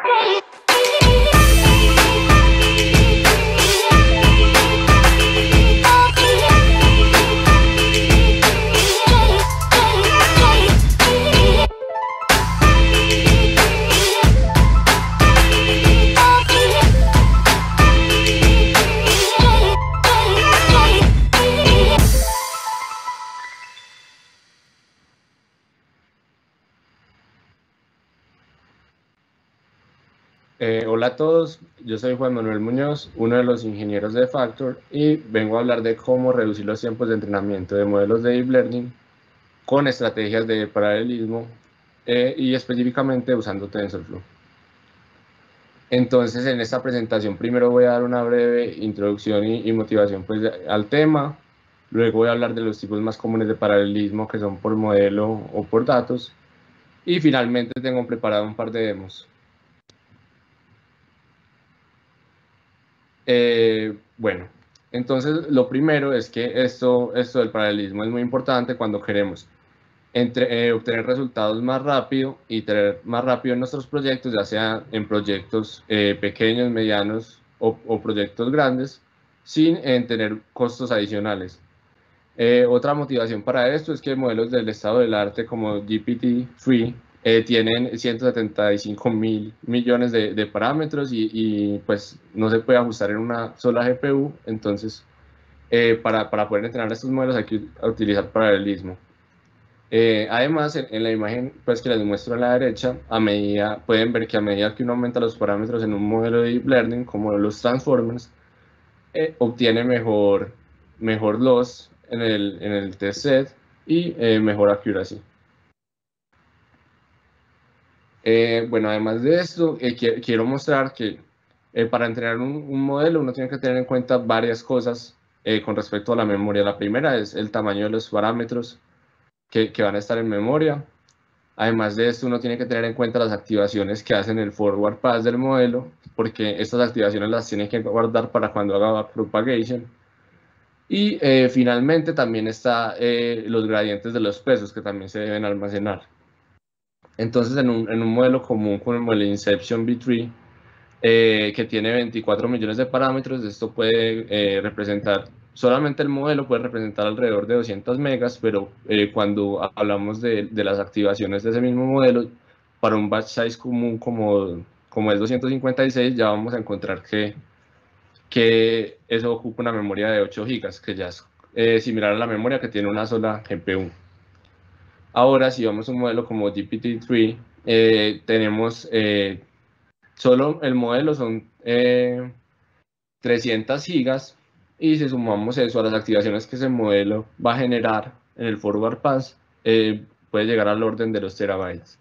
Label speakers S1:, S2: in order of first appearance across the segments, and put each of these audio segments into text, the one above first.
S1: Hola a todos, yo soy Juan Manuel Muñoz, uno de los ingenieros de Factor, y vengo a hablar de cómo reducir los tiempos de entrenamiento de modelos de Deep Learning con estrategias de paralelismo y específicamente usando TensorFlow. Entonces, en esta presentación primero voy a dar una breve introducción y motivación pues, al tema, luego voy a hablar de los tipos más comunes de paralelismo que son por modelo o por datos, y finalmente tengo preparado un par de demos. Bueno, entonces lo primero es que esto del paralelismo es muy importante cuando queremos obtener resultados más rápido y tener más rápido en nuestros proyectos, ya sea en proyectos pequeños, medianos o proyectos grandes, sin tener costos adicionales. Otra motivación para esto es que modelos del estado del arte como GPT-3 tienen 175.000 millones de parámetros y pues no se puede ajustar en una sola GPU. Entonces, para poder entrenar estos modelos hay que utilizar paralelismo. Además, en la imagen pues, que les muestro a la derecha, pueden ver que a medida que uno aumenta los parámetros en un modelo de Deep Learning, como los Transformers, obtiene mejor loss en el test set y mejor accuracy. Bueno, además de esto, quiero mostrar que para entrenar un modelo uno tiene que tener en cuenta varias cosas con respecto a la memoria. La primera es el tamaño de los parámetros que van a estar en memoria. Además de esto, uno tiene que tener en cuenta las activaciones que hacen el forward pass del modelo, porque estas activaciones las tiene que guardar para cuando haga backpropagation. Y finalmente también está los gradientes de los pesos que también se deben almacenar. Entonces, en un modelo común como el Inception V3, que tiene 24 millones de parámetros, esto puede representar, solamente el modelo puede representar alrededor de 200 megas, pero cuando hablamos de las activaciones de ese mismo modelo, para un batch size común como es 256, ya vamos a encontrar que eso ocupa una memoria de 8 gigas, que ya es similar a la memoria que tiene una sola GPU. Ahora, si vamos a un modelo como GPT-3, tenemos solo el modelo son 300 gigas, y si sumamos eso a las activaciones que ese modelo va a generar en el forward pass, puede llegar al orden de los terabytes.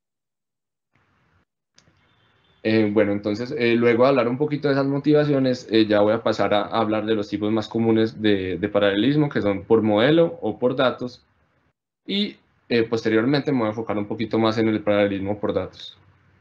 S1: Bueno, entonces, luego de hablar un poquito de esas motivaciones, ya voy a pasar a hablar de los tipos más comunes de paralelismo, que son por modelo o por datos, y posteriormente me voy a enfocar un poquito más en el paralelismo por datos.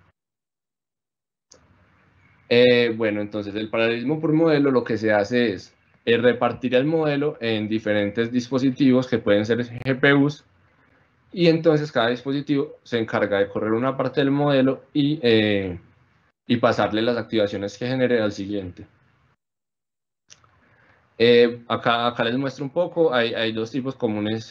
S1: Bueno, entonces el paralelismo por modelo lo que se hace es repartir el modelo en diferentes dispositivos que pueden ser GPUs, y entonces cada dispositivo se encarga de correr una parte del modelo y pasarle las activaciones que genere al siguiente. Acá les muestro un poco, hay dos tipos comunes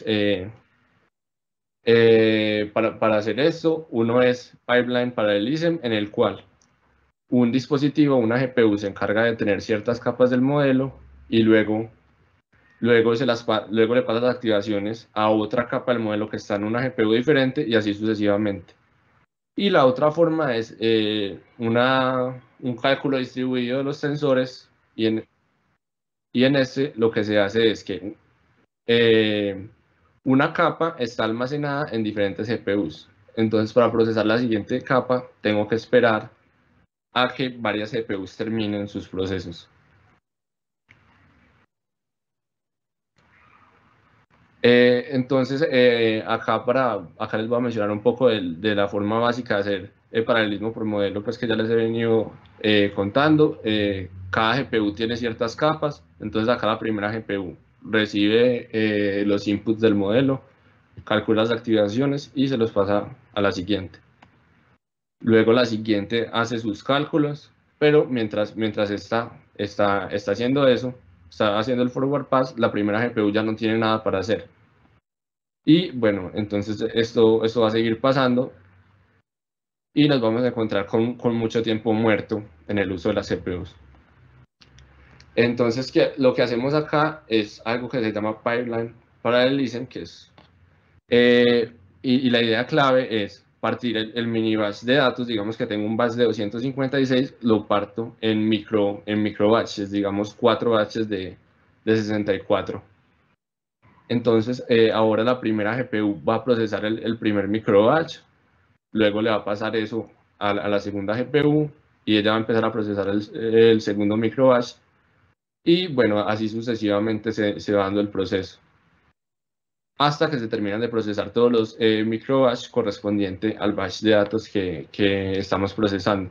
S1: para hacer esto. Uno es Pipeline Parallelism, en el cual un dispositivo, una GPU, se encarga de tener ciertas capas del modelo y luego le pasa las activaciones a otra capa del modelo que está en una GPU diferente y así sucesivamente. Y la otra forma es un cálculo distribuido de los tensores, y en ese lo que se hace es que una capa está almacenada en diferentes GPUs. Entonces, para procesar la siguiente capa, tengo que esperar a que varias GPUs terminen sus procesos. Entonces, acá les voy a mencionar un poco de la forma básica de hacer el paralelismo por modelo, pues que ya les he venido contando. Cada GPU tiene ciertas capas, entonces acá la primera GPU recibe los inputs del modelo, calcula las activaciones y se los pasa a la siguiente. Luego la siguiente hace sus cálculos, pero mientras está haciendo eso, está haciendo el forward pass, la primera GPU ya no tiene nada para hacer. Y bueno, entonces esto va a seguir pasando y nos vamos a encontrar con mucho tiempo muerto en el uso de las CPUs. Entonces, lo que hacemos acá es algo que se llama Pipeline Parallelism, que es, y la idea clave es partir el mini batch de datos. Digamos que tengo un batch de 256, lo parto en micro batches, digamos 4 batches de 64. Entonces, ahora la primera GPU va a procesar el primer micro batch, luego le va a pasar eso a la segunda GPU y ella va a empezar a procesar el segundo micro batch. Y bueno, así sucesivamente se va dando el proceso hasta que se terminan de procesar todos los micro batch correspondiente al batch de datos que estamos procesando.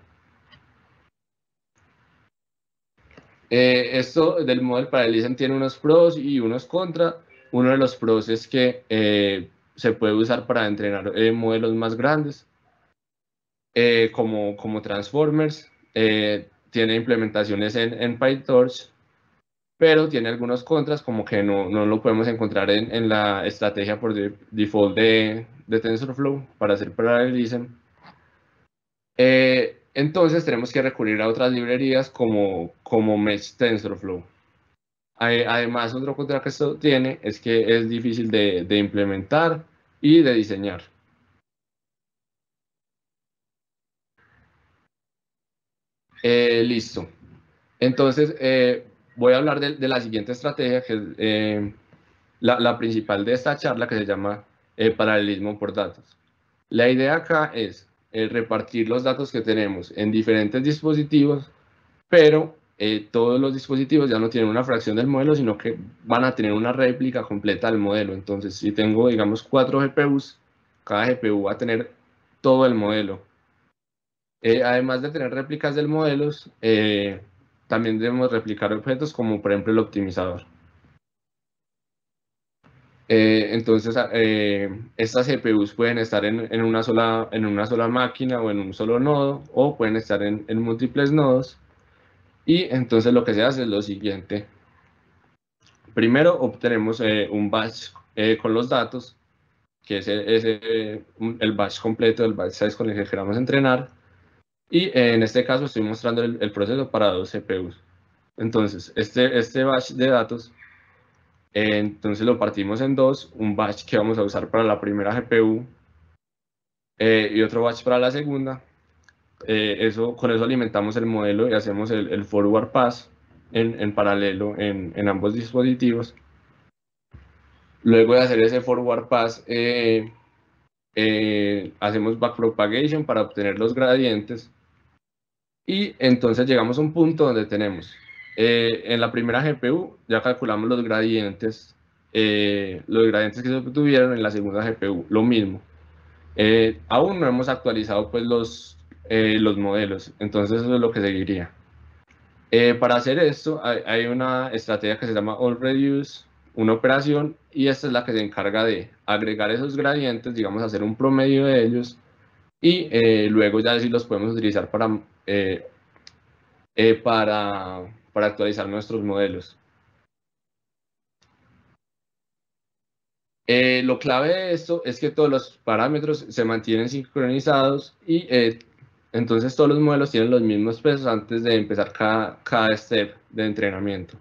S1: Esto del Model Parallelism tiene unos pros y unos contras. Uno de los pros es que se puede usar para entrenar modelos más grandes, como Transformers. Tiene implementaciones en PyTorch, pero tiene algunos contras, como que no lo podemos encontrar en la estrategia por default de TensorFlow para hacer Parallelism. Entonces tenemos que recurrir a otras librerías como Mesh TensorFlow. Además, otro contra que esto tiene es que es difícil de implementar y de diseñar. Listo. Entonces, voy a hablar de la siguiente estrategia, que es la principal de esta charla, que se llama paralelismo por datos. La idea acá es repartir los datos que tenemos en diferentes dispositivos, pero todos los dispositivos ya no tienen una fracción del modelo, sino que van a tener una réplica completa del modelo. Entonces, si tengo, digamos, 4 GPUs, cada GPU va a tener todo el modelo. Además de tener réplicas del modelo, también debemos replicar objetos como, por ejemplo, el optimizador. Entonces, estas GPUs pueden estar en una sola máquina o en un solo nodo, o pueden estar en múltiples nodos. Y entonces lo que se hace es lo siguiente. Primero obtenemos un batch con los datos, que es el batch completo, el batch size con el que queramos entrenar. Y en este caso estoy mostrando el proceso para 2 CPUs. Entonces, este batch de datos, entonces lo partimos en dos: un batch que vamos a usar para la primera GPU y otro batch para la segunda. Con eso alimentamos el modelo y hacemos el forward pass en paralelo en ambos dispositivos. Luego de hacer ese forward pass, hacemos backpropagation para obtener los gradientes. Y entonces llegamos a un punto donde tenemos, en la primera GPU ya calculamos los gradientes que se obtuvieron en la segunda GPU, lo mismo. Aún no hemos actualizado pues los modelos, entonces eso es lo que seguiría. Para hacer esto hay una estrategia que se llama allReduce, una operación, y esta es la que se encarga de agregar esos gradientes, digamos, hacer un promedio de ellos, y luego ya sí los podemos utilizar para actualizar nuestros modelos. Lo clave de esto es que todos los parámetros se mantienen sincronizados y entonces todos los modelos tienen los mismos pesos antes de empezar cada step de entrenamiento.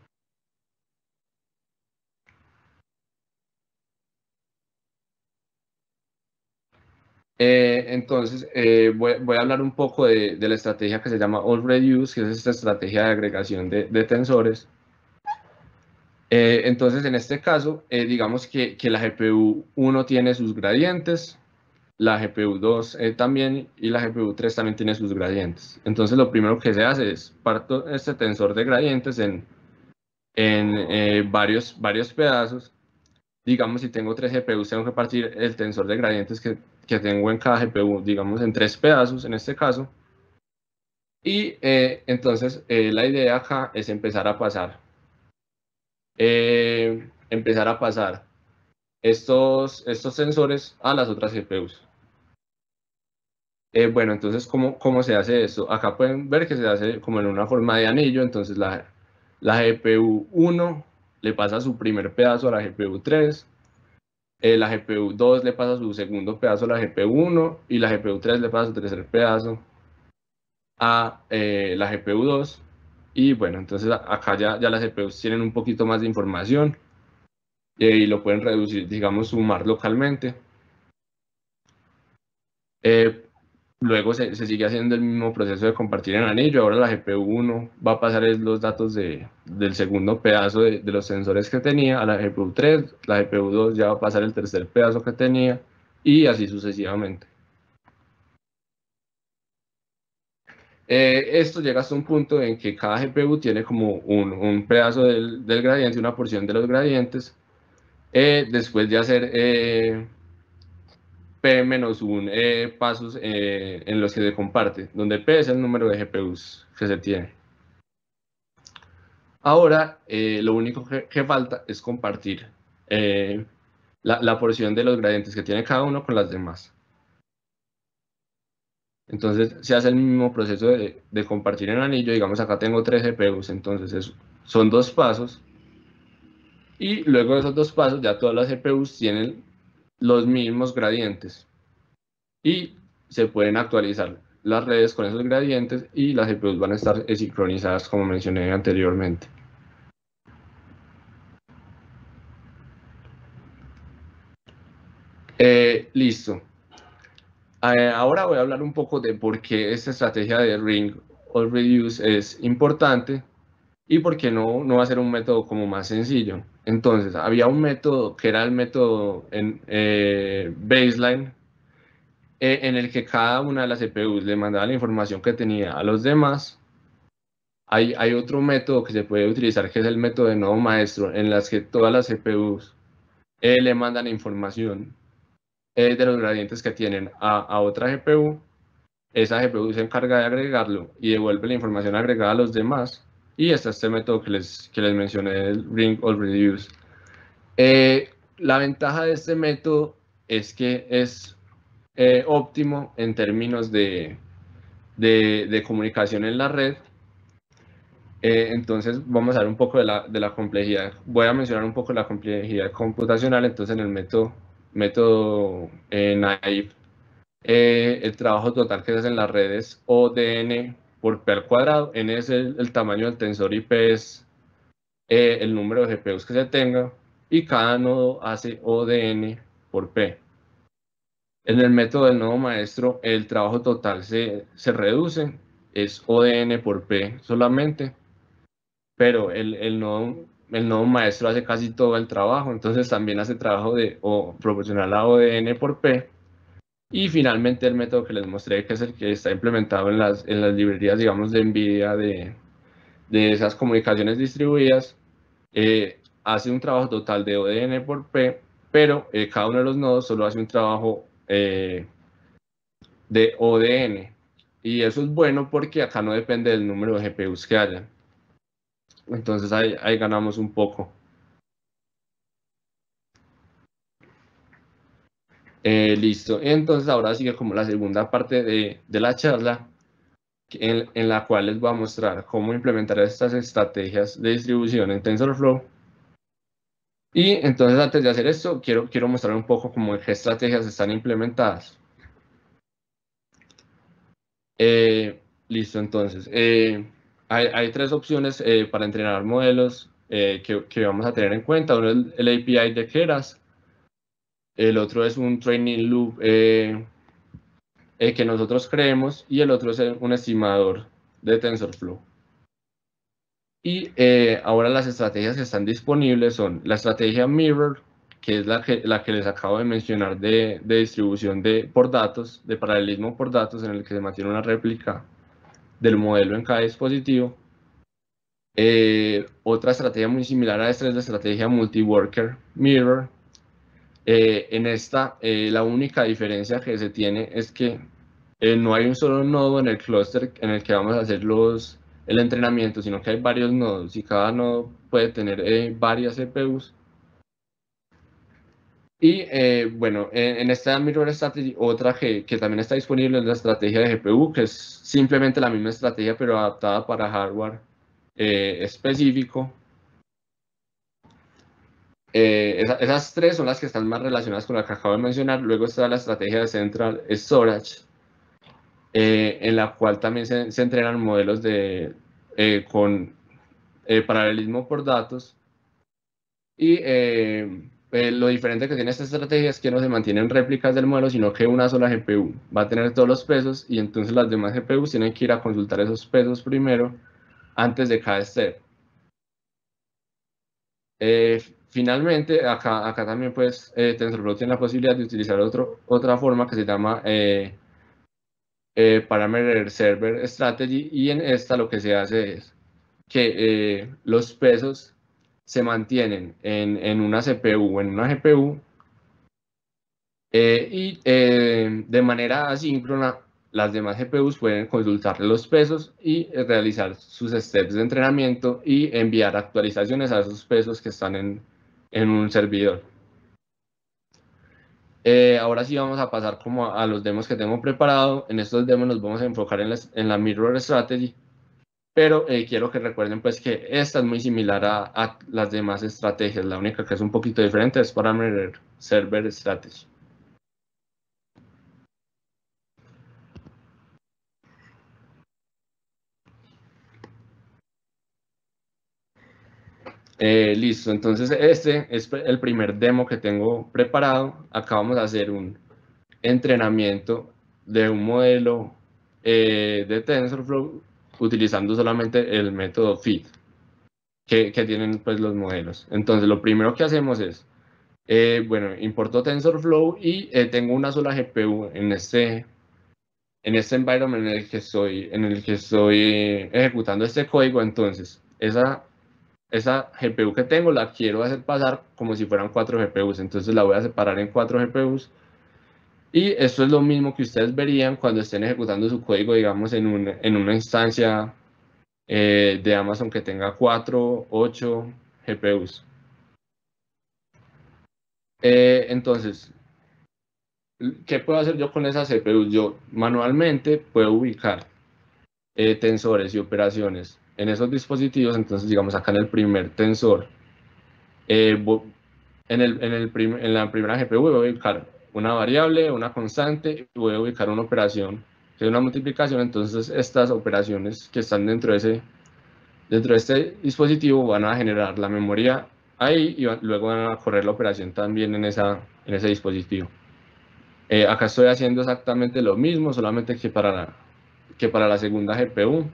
S1: Entonces, voy a hablar un poco de la estrategia que se llama allReduce, que es esta estrategia de agregación de tensores. Entonces, en este caso, digamos que la GPU 1 tiene sus gradientes, la GPU 2 también, y la GPU 3 también tiene sus gradientes. Entonces, lo primero que se hace es parto este tensor de gradientes en varios pedazos. Digamos, si tengo 3 GPUs, tengo que partir el tensor de gradientes que tengo en cada GPU, digamos, en 3 pedazos en este caso. Y entonces la idea acá es empezar a pasar estos sensores a las otras GPUs. Bueno, entonces, ¿cómo se hace eso? Acá pueden ver que se hace como en una forma de anillo, entonces la GPU 1 le pasa su primer pedazo a la GPU 3, la GPU 2 le pasa su segundo pedazo a la GPU 1 y la GPU 3 le pasa su tercer pedazo a la GPU 2. Y bueno, entonces acá ya las GPUs tienen un poquito más de información y lo pueden reducir, digamos, sumar localmente. Luego se sigue haciendo el mismo proceso de compartir en anillo. Ahora la GPU 1 va a pasar los datos del segundo pedazo de los sensores que tenía a la GPU 3, la GPU 2 ya va a pasar el tercer pedazo que tenía y así sucesivamente. Esto llega hasta un punto en que cada GPU tiene como un pedazo del gradiente, una porción de los gradientes, después de hacer P-1 pasos en los que se comparte, donde P es el número de GPUs que se tiene. Ahora, lo único que falta es compartir la porción de los gradientes que tiene cada uno con las demás. Entonces, se hace el mismo proceso de compartir en anillo. Digamos, acá tengo 3 GPUs, entonces son 2 pasos. Y luego de esos 2 pasos, ya todas las GPUs tienen los mismos gradientes. Y se pueden actualizar las redes con esos gradientes y las GPUs van a estar sincronizadas, como mencioné anteriormente. Listo. Ahora voy a hablar un poco de por qué esta estrategia de Ring or Reduce es importante y por qué no va a ser un método como más sencillo. Entonces, había un método que era el método en baseline, en el que cada una de las CPUs le mandaba la información que tenía a los demás. Hay otro método que se puede utilizar, que es el método de nodo maestro, en las que todas las CPUs le mandan información de los gradientes que tienen a otra GPU. Esa GPU se encarga de agregarlo y devuelve la información agregada a los demás. Y está este método que les mencioné, el Ring or Reduce. La ventaja de este método es que es óptimo en términos de comunicación en la red. Entonces vamos a ver un poco de la complejidad. Voy a mencionar un poco la complejidad computacional. Entonces en el método naive, el trabajo total que se hace en las redes ODN por P al cuadrado. N es el tamaño del tensor y P es el número de GPUs que se tenga. Y cada nodo hace ODN por P. En el método del nodo maestro, el trabajo total se reduce. Es ODN por P solamente. Pero el nodo maestro hace casi todo el trabajo. Entonces también hace trabajo proporcional a ODN por P. Y finalmente el método que les mostré, que es el que está implementado en las librerías, digamos, de NVIDIA, de esas comunicaciones distribuidas, hace un trabajo total de ODN por P, pero cada uno de los nodos solo hace un trabajo de ODN. Y eso es bueno porque acá no depende del número de GPUs que haya. Entonces ahí ganamos un poco. Listo. Entonces ahora sigue como la segunda parte de la charla, en la cual les voy a mostrar cómo implementar estas estrategias de distribución en TensorFlow. Y entonces antes de hacer esto, quiero mostrar un poco cómo qué estrategias están implementadas. Listo, entonces. Hay 3 opciones para entrenar modelos que vamos a tener en cuenta. Uno es el API de Keras. El otro es un training loop que nosotros creemos, y el otro es un estimador de TensorFlow. Y ahora las estrategias que están disponibles son la estrategia Mirror, que es la que les acabo de mencionar de distribución por datos, de paralelismo por datos, en el que se mantiene una réplica del modelo en cada dispositivo. Otra estrategia muy similar a esta es la estrategia Multi-Worker Mirror. En esta, la única diferencia que se tiene es que no hay un solo nodo en el clúster en el que vamos a hacer el entrenamiento, sino que hay varios nodos y cada nodo puede tener varias CPUs. Y bueno, en esta Mirror Strategy, otra que también está disponible es la estrategia de GPU, que es simplemente la misma estrategia, pero adaptada para hardware específico. Esas tres son las que están más relacionadas con la que acabo de mencionar. Luego está la estrategia de Central Storage, en la cual también se entrenan modelos con paralelismo por datos. Y lo diferente que tiene esta estrategia es que no se mantienen réplicas del modelo, sino que una sola GPU va a tener todos los pesos y entonces las demás GPUs tienen que ir a consultar esos pesos primero antes de cada step. Finalmente, acá también pues TensorFlow tiene la posibilidad de utilizar otra forma que se llama Parameter Server Strategy, y en esta lo que se hace es que los pesos se mantienen en una CPU o en una GPU, y de manera asíncrona las demás GPUs pueden consultar los pesos y realizar sus steps de entrenamiento y enviar actualizaciones a esos pesos que están en un servidor. Ahora sí vamos a pasar como a los demos que tengo preparado. En estos demos nos vamos a enfocar en la Mirror Strategy, pero quiero que recuerden pues que esta es muy similar a las demás estrategias. La única que es un poquito diferente es Parameter Server Strategy. Listo, entonces este es el primer demo que tengo preparado. Acá vamos a hacer un entrenamiento de un modelo de TensorFlow utilizando solamente el método FIT que tienen pues los modelos. Entonces lo primero que hacemos es, bueno, importo TensorFlow y tengo una sola GPU en este environment en el que estoy ejecutando este código. Entonces esa GPU que tengo la quiero hacer pasar como si fueran 4 GPUs, entonces la voy a separar en 4 GPUs, y esto es lo mismo que ustedes verían cuando estén ejecutando su código, digamos, en una instancia de Amazon que tenga 4, 8 GPUs. Entonces, ¿qué puedo hacer yo con esas GPUs? Yo manualmente puedo ubicar tensores y operaciones en esos dispositivos. Entonces, digamos, acá en el primer tensor, eh, en la primera GPU voy a ubicar una variable, una constante, y voy a ubicar una operación que es una multiplicación. Entonces estas operaciones que están dentro de este dispositivo van a generar la memoria ahí, y luego van a correr la operación también en ese dispositivo. Acá estoy haciendo exactamente lo mismo, solamente que para la segunda GPU.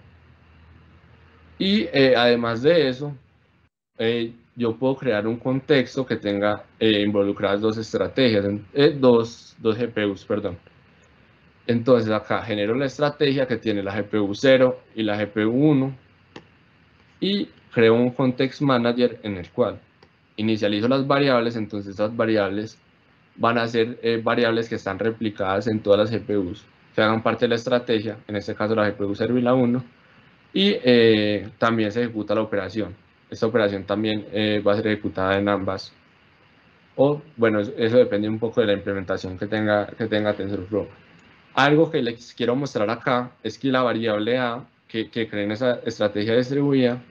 S1: Y además de eso, yo puedo crear un contexto que tenga involucradas dos estrategias, dos GPUs, perdón. Entonces acá genero la estrategia que tiene la GPU 0 y la GPU 1 y creo un context manager en el cual inicializo las variables. Entonces esas variables van a ser variables que están replicadas en todas las GPUs que hagan parte de la estrategia, en este caso la GPU 0 y la 1, y también se ejecuta la operación. Esta operación también va a ser ejecutada en ambas. O bueno, eso depende un poco de la implementación que tenga TensorFlow. Algo que les quiero mostrar acá es que la variable A que creen esa estrategia distribuida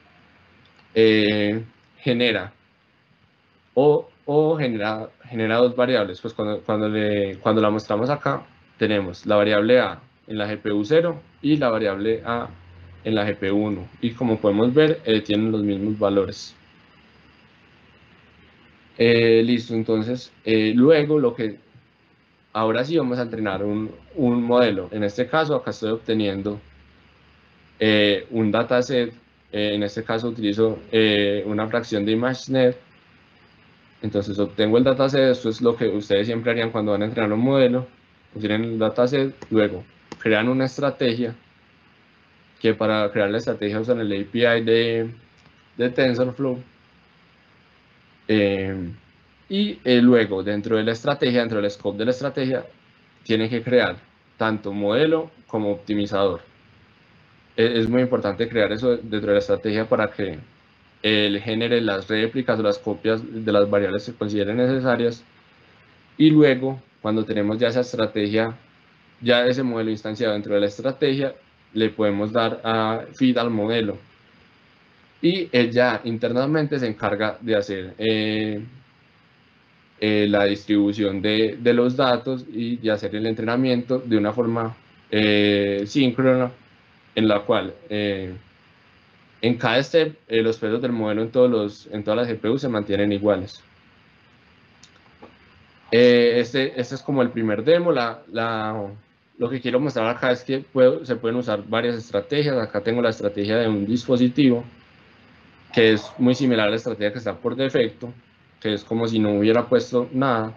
S1: genera genera dos variables. Pues cuando la mostramos acá, tenemos la variable A en la GPU 0 y la variable A en la GPU 1. Y como podemos ver, tienen los mismos valores. Listo, entonces, luego ahora sí vamos a entrenar un modelo. En este caso, acá estoy obteniendo un dataset. En este caso utilizo una fracción de ImageNet. Entonces obtengo el dataset. Esto es lo que ustedes siempre harían cuando van a entrenar un modelo. Obtienen el dataset, luego crean una estrategia, que para crear la estrategia usan el API de TensorFlow. Y luego, dentro de la estrategia, dentro del scope de la estrategia, tienen que crear tanto modelo como optimizador. Es muy importante crear eso dentro de la estrategia para que él genere las réplicas o las copias de las variables que consideren necesarias Y luego, cuando tenemos ya esa estrategia, ya ese modelo instanciado dentro de la estrategia, le podemos dar a feed al modelo. Y él ya internamente se encarga de hacer la distribución de los datos y de hacer el entrenamiento de una forma síncrona, en la cual en cada step los pesos del modelo en todas las GPU se mantienen iguales. Este es como el primer demo. Lo que quiero mostrar acá es que se pueden usar varias estrategias. Acá tengo la estrategia de un dispositivo, que es muy similar a la estrategia que está por defecto, que es como si no hubiera puesto nada.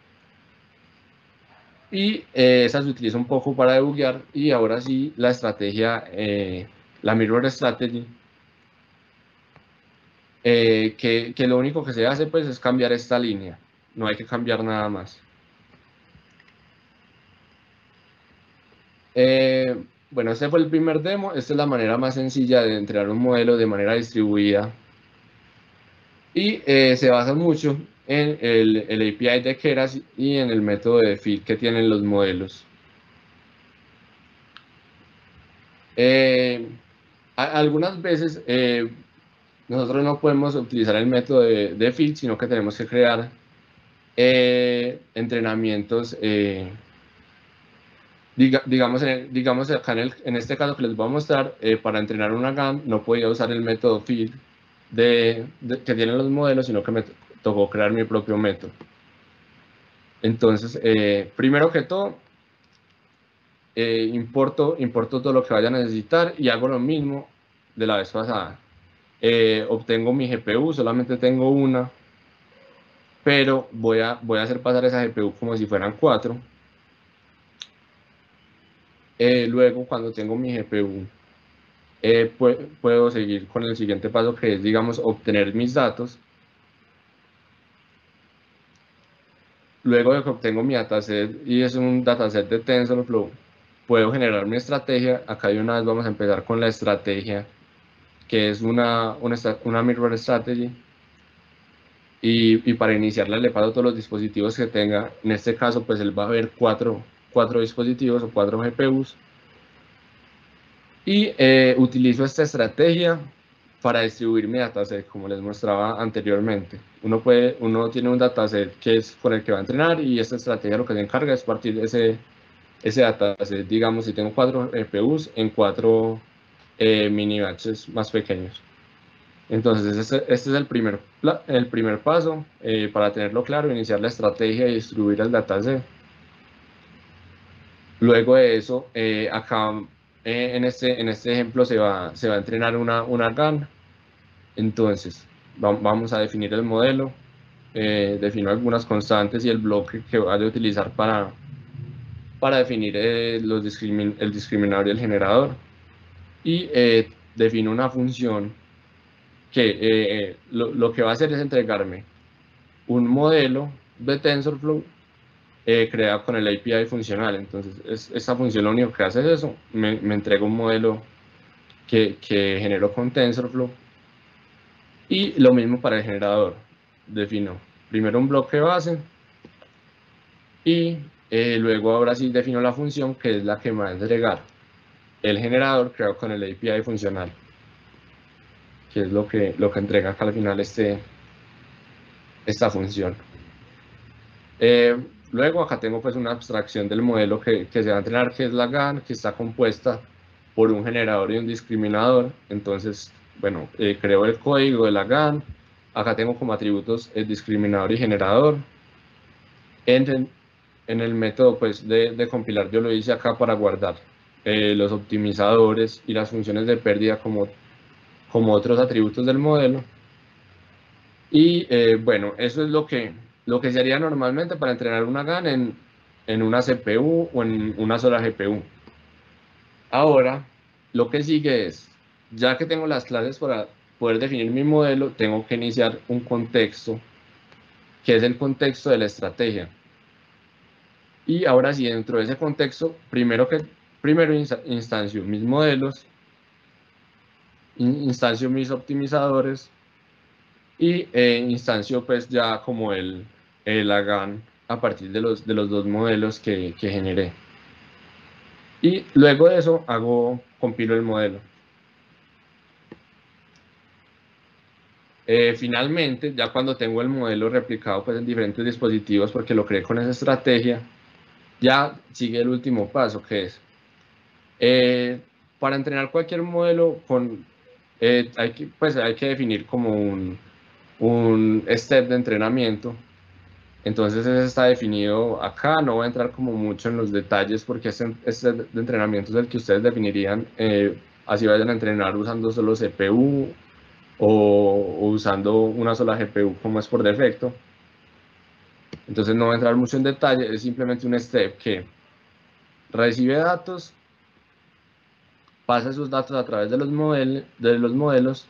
S1: Y esa se utiliza un poco para debuguear. Y ahora sí, la estrategia, la Mirror Strategy, que lo único que se hace pues es cambiar esta línea. No hay que cambiar nada más. Bueno, este fue el primer demo. Esta es la manera más sencilla de entrenar un modelo de manera distribuida. Y se basa mucho en el API de Keras y en el método de feed que tienen los modelos. Algunas veces nosotros no podemos utilizar el método de feed, sino que tenemos que crear entrenamientos. Digamos acá en este caso que les voy a mostrar, para entrenar una GAN no podía usar el método feed que tienen los modelos, sino que me tocó crear mi propio método. Entonces, primero que todo, importo todo lo que vaya a necesitar y hago lo mismo de la vez pasada. Obtengo mi GPU, solamente tengo una, pero voy a hacer pasar esa GPU como si fueran 4. Luego, cuando tengo mi GPU, puedo seguir con el siguiente paso, que es, digamos, obtener mis datos. Luego de que obtengo mi dataset, y es un dataset de TensorFlow, puedo generar mi estrategia. Acá de una vez vamos a empezar con la estrategia, que es una Mirror Strategy. Y para iniciarla le paso todos los dispositivos que tenga. En este caso, pues él va a ver cuatro dispositivos o 4 GPUs. Y utilizo esta estrategia para distribuir mi dataset, como les mostraba anteriormente. Uno tiene un dataset que es con el que va a entrenar, y esta estrategia lo que se encarga es partir ese dataset. Digamos, si tengo 4 GPUs, en 4 mini batches más pequeños. Entonces, este es el primer paso para tenerlo claro: iniciar la estrategia y distribuir el dataset. Luego de eso, acá en este ejemplo se va a entrenar una GAN. Entonces, vamos a definir el modelo, defino algunas constantes y el bloque que vaya a utilizar para definir el discriminador y el generador. Y defino una función que lo que va a hacer es entregarme un modelo de TensorFlow creado con el API funcional. Entonces, esta función lo único que hace es eso: me entrega un modelo que genero con TensorFlow. Y lo mismo para el generador. Defino primero un bloque base y luego ahora sí defino la función que es la que me va a entregar el generador creado con el API funcional, que es lo que entrega acá al final esta función. Luego acá tengo pues una abstracción del modelo que se va a entrenar, que es la GAN, que está compuesta por un generador y un discriminador. Entonces, bueno, creo el código de la GAN. Acá tengo como atributos el discriminador y generador. En el método pues de compilar, yo lo hice acá para guardar los optimizadores y las funciones de pérdida como otros atributos del modelo. Y bueno, eso es lo que se haría normalmente para entrenar una GAN en una CPU o en una sola GPU. Ahora, lo que sigue es, ya que tengo las clases para poder definir mi modelo, tengo que iniciar un contexto, que es el contexto de la estrategia. Y ahora sí, dentro de ese contexto, primero instancio mis modelos, instancio mis optimizadores y instancio pues ya como la GAN a partir de los dos modelos que generé. Y luego de eso compilo el modelo. Finalmente, ya cuando tengo el modelo replicado pues, en diferentes dispositivos, porque lo creé con esa estrategia, ya sigue el último paso, que es, para entrenar cualquier modelo, hay que definir como un step de entrenamiento. Entonces ese está definido acá, no voy a entrar como mucho en los detalles porque este de entrenamiento es el que ustedes definirían, así vayan a entrenar usando solo CPU o usando una sola GPU como es por defecto. Entonces no voy a entrar mucho en detalle, es simplemente un step que recibe datos, pasa esos datos a través de los modelos,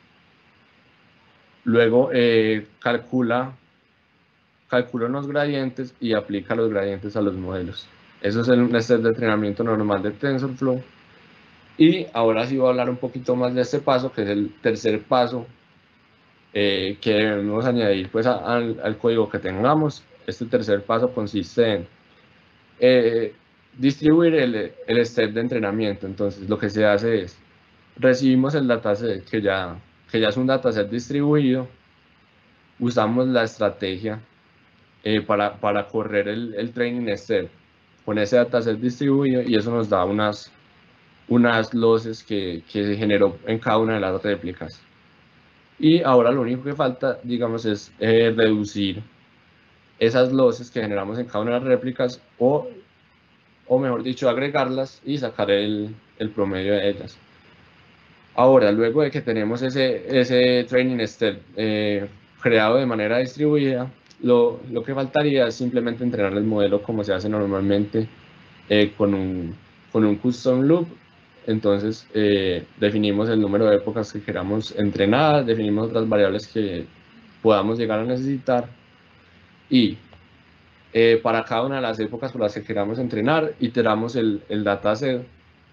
S1: luego calcula unos gradientes y aplica los gradientes a los modelos. Eso es un step de entrenamiento normal de TensorFlow. Y ahora sí voy a hablar un poquito más de este paso, que es el tercer paso que debemos añadir pues, al código que tengamos. Este tercer paso consiste en distribuir el step de entrenamiento. Entonces, lo que se hace es, recibimos el dataset que ya es un dataset distribuido, usamos la estrategia para correr el training step con ese dataset distribuido y eso nos da unas losses que se generó en cada una de las réplicas. Y ahora lo único que falta, digamos, es reducir esas losses que generamos en cada una de las réplicas o mejor dicho, agregarlas y sacar el promedio de ellas. Ahora, luego de que tenemos ese training step creado de manera distribuida, lo que faltaría es simplemente entrenar el modelo como se hace normalmente con un custom loop. Entonces, definimos el número de épocas que queramos entrenar, definimos otras variables que podamos llegar a necesitar y para cada una de las épocas por las que queramos entrenar, iteramos el dataset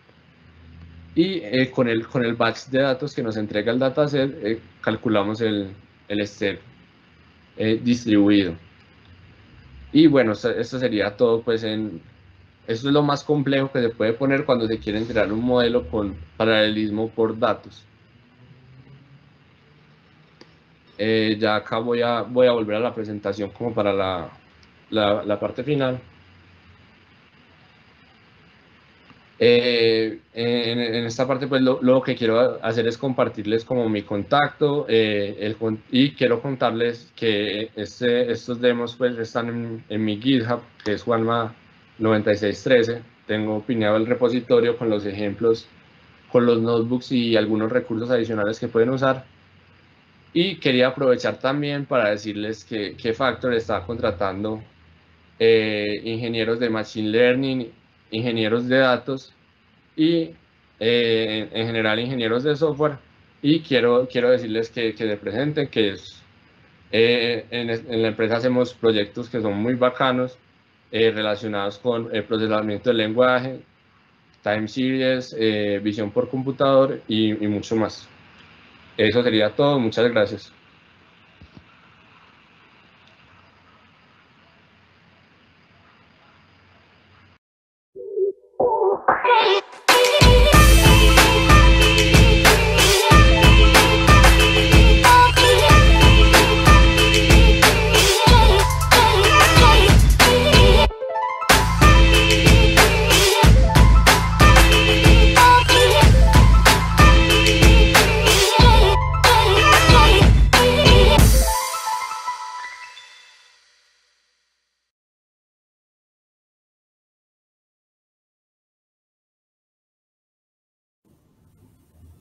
S1: y con el batch de datos que nos entrega el dataset, calculamos el step distribuido. Y bueno, esto sería todo, pues esto es lo más complejo que se puede poner cuando se quiere entrenar un modelo con paralelismo por datos. Ya acá voy a volver a la presentación como para la parte final. En esta parte pues lo que quiero hacer es compartirles como mi contacto y quiero contarles que estos demos pues están en mi GitHub, que es Juanma9613. Tengo pineado el repositorio con los ejemplos, con los notebooks y algunos recursos adicionales que pueden usar. Y quería aprovechar también para decirles que Factor está contratando ingenieros de Machine Learning, ingenieros de datos y en general ingenieros de software. Y quiero decirles que se presenten, que en la empresa hacemos proyectos que son muy bacanos relacionados con el procesamiento del lenguaje, time series, visión por computador y mucho más. Eso sería todo. Muchas gracias.